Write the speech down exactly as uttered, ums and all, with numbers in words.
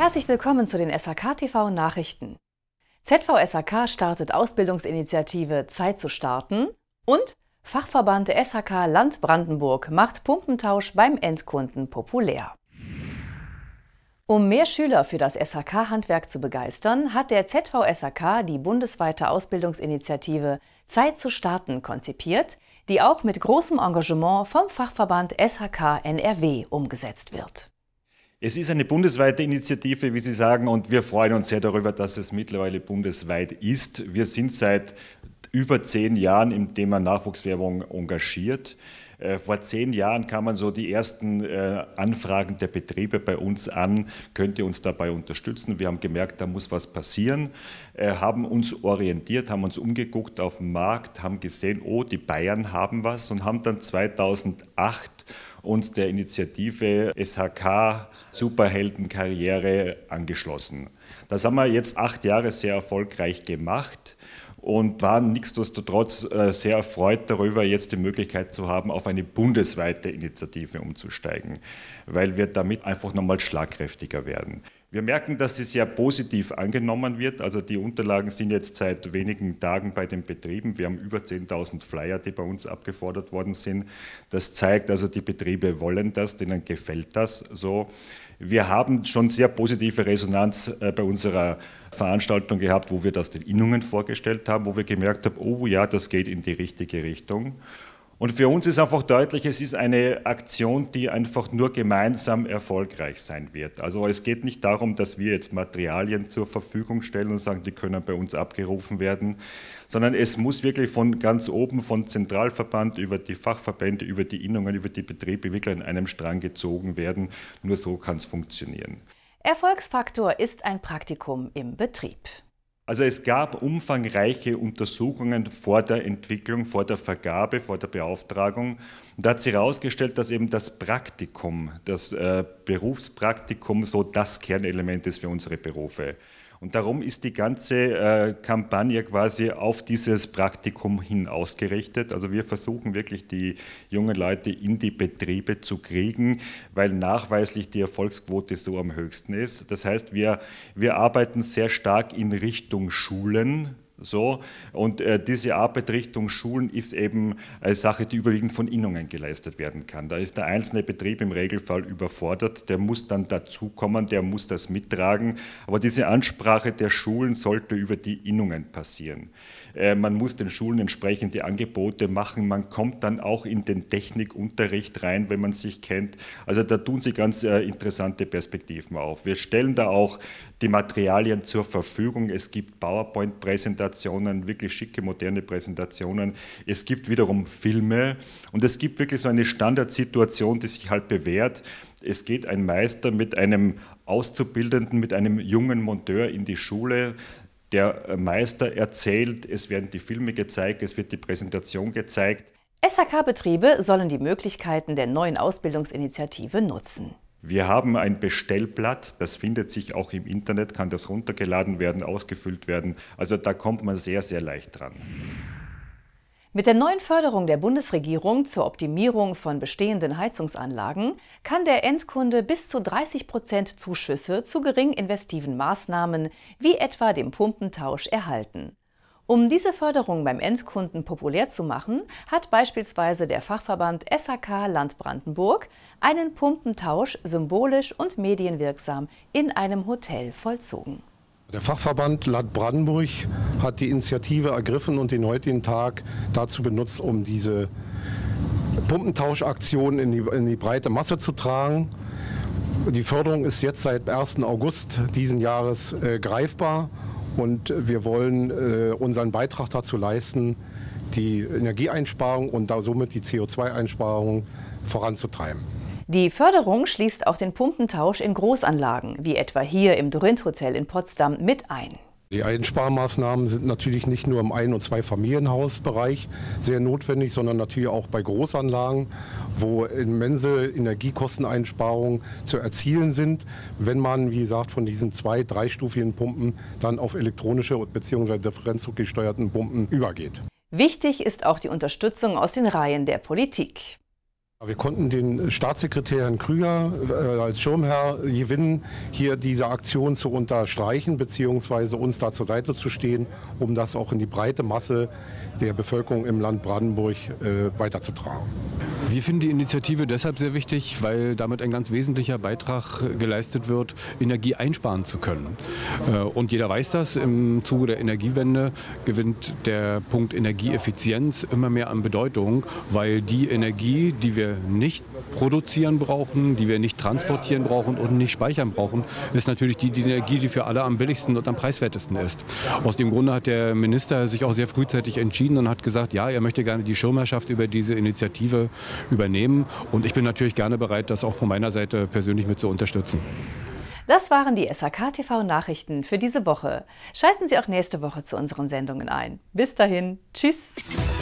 Herzlich willkommen zu den S H K T V Nachrichten. Z V S H K startet Ausbildungsinitiative Zeit zu starten und Fachverband S H K Land Brandenburg macht Pumpentausch beim Endkunden populär. Um mehr Schüler für das S H K-Handwerk zu begeistern, hat der Z V S H K die bundesweite Ausbildungsinitiative Zeit zu starten konzipiert, die auch mit großem Engagement vom Fachverband S H K N R W umgesetzt wird. Es ist eine bundesweite Initiative, wie Sie sagen, und wir freuen uns sehr darüber, dass es mittlerweile bundesweit ist. Wir sind seit über zehn Jahren im Thema Nachwuchswerbung engagiert. Vor zehn Jahren kamen so die ersten Anfragen der Betriebe bei uns an, könnt ihr uns dabei unterstützen? Wir haben gemerkt, da muss was passieren, haben uns orientiert, haben uns umgeguckt auf den Markt, haben gesehen, oh, die Bayern haben was und haben dann zweitausendacht uns der Initiative S H K Superheldenkarriere angeschlossen. Das haben wir jetzt acht Jahre sehr erfolgreich gemacht und waren nichtsdestotrotz sehr erfreut darüber, jetzt die Möglichkeit zu haben, auf eine bundesweite Initiative umzusteigen, weil wir damit einfach nochmal schlagkräftiger werden. Wir merken, dass sie sehr positiv angenommen wird. Also die Unterlagen sind jetzt seit wenigen Tagen bei den Betrieben. Wir haben über zehntausend Flyer, die bei uns abgefordert worden sind. Das zeigt also, die Betriebe wollen das, denen gefällt das so. Wir haben schon sehr positive Resonanz bei unserer Veranstaltung gehabt, wo wir das den Innungen vorgestellt haben, wo wir gemerkt haben, oh ja, das geht in die richtige Richtung. Und für uns ist einfach deutlich, es ist eine Aktion, die einfach nur gemeinsam erfolgreich sein wird. Also es geht nicht darum, dass wir jetzt Materialien zur Verfügung stellen und sagen, die können bei uns abgerufen werden, sondern es muss wirklich von ganz oben, von Zentralverband über die Fachverbände, über die Innungen, über die Betriebe wirklich an einem Strang gezogen werden. Nur so kann es funktionieren. Erfolgsfaktor ist ein Praktikum im Betrieb. Also es gab umfangreiche Untersuchungen vor der Entwicklung, vor der Vergabe, vor der Beauftragung. Und da hat sich herausgestellt, dass eben das Praktikum, das äh, Berufspraktikum so das Kernelement ist für unsere Berufe. Und darum ist die ganze äh, Kampagne quasi auf dieses Praktikum hin ausgerichtet. Also wir versuchen wirklich, die jungen Leute in die Betriebe zu kriegen, weil nachweislich die Erfolgsquote so am höchsten ist. Das heißt, wir, wir arbeiten sehr stark in Richtung Schulen. So, und äh, diese Arbeit Richtung Schulen ist eben eine Sache, die überwiegend von Innungen geleistet werden kann. Da ist der einzelne Betrieb im Regelfall überfordert, der muss dann dazukommen, der muss das mittragen, aber diese Ansprache der Schulen sollte über die Innungen passieren. Äh, man muss den Schulen entsprechende Angebote machen, man kommt dann auch in den Technikunterricht rein, wenn man sich kennt. Also da tun sie ganz äh, interessante Perspektiven auf. Wir stellen da auch die Materialien zur Verfügung, es gibt PowerPoint-Präsentationen, wirklich schicke, moderne Präsentationen. Es gibt wiederum Filme und es gibt wirklich so eine Standardsituation, die sich halt bewährt. Es geht ein Meister mit einem Auszubildenden, mit einem jungen Monteur in die Schule. Der Meister erzählt, es werden die Filme gezeigt, es wird die Präsentation gezeigt. S H K-Betriebe sollen die Möglichkeiten der neuen Ausbildungsinitiative nutzen. Wir haben ein Bestellblatt, das findet sich auch im Internet, kann das runtergeladen werden, ausgefüllt werden. Also da kommt man sehr, sehr leicht dran. Mit der neuen Förderung der Bundesregierung zur Optimierung von bestehenden Heizungsanlagen kann der Endkunde bis zu dreißig Prozent Zuschüsse zu gering investiven Maßnahmen wie etwa dem Pumpentausch erhalten. Um diese Förderung beim Endkunden populär zu machen, hat beispielsweise der Fachverband S H K Land Brandenburg einen Pumpentausch symbolisch und medienwirksam in einem Hotel vollzogen. Der Fachverband Land Brandenburg hat die Initiative ergriffen und den heutigen Tag dazu benutzt, um diese Pumpentauschaktion in die, in die breite Masse zu tragen. Die Förderung ist jetzt seit ersten August diesen Jahres äh, greifbar. Und wir wollen äh, unseren Beitrag dazu leisten, die Energieeinsparung und da somit die C O zwei Einsparung voranzutreiben. Die Förderung schließt auch den Pumpentausch in Großanlagen, wie etwa hier im Dorint Hotel in Potsdam, mit ein. Die Einsparmaßnahmen sind natürlich nicht nur im Ein- und Zweifamilienhausbereich sehr notwendig, sondern natürlich auch bei Großanlagen, wo immense Energiekosteneinsparungen zu erzielen sind, wenn man, wie gesagt, von diesen zwei-, dreistufigen Pumpen dann auf elektronische bzw. differenzdruckgesteuerten Pumpen übergeht. Wichtig ist auch die Unterstützung aus den Reihen der Politik. Wir konnten den Staatssekretär Herrn Krüger äh, als Schirmherr gewinnen, hier diese Aktion zu unterstreichen bzw. uns da zur Seite zu stehen, um das auch in die breite Masse der Bevölkerung im Land Brandenburg äh, weiterzutragen. Wir finden die Initiative deshalb sehr wichtig, weil damit ein ganz wesentlicher Beitrag geleistet wird, Energie einsparen zu können. Und jeder weiß das, im Zuge der Energiewende gewinnt der Punkt Energieeffizienz immer mehr an Bedeutung, weil die Energie, die wir nicht produzieren brauchen, die wir nicht transportieren brauchen und nicht speichern brauchen, ist natürlich die, die Energie, die für alle am billigsten und am preiswertesten ist. Aus dem Grunde hat der Minister sich auch sehr frühzeitig entschieden und hat gesagt, ja, er möchte gerne die Schirmherrschaft über diese Initiative übernehmen. Und ich bin natürlich gerne bereit, das auch von meiner Seite persönlich mit zu unterstützen. Das waren die S H K T V-Nachrichten für diese Woche. Schalten Sie auch nächste Woche zu unseren Sendungen ein. Bis dahin, tschüss!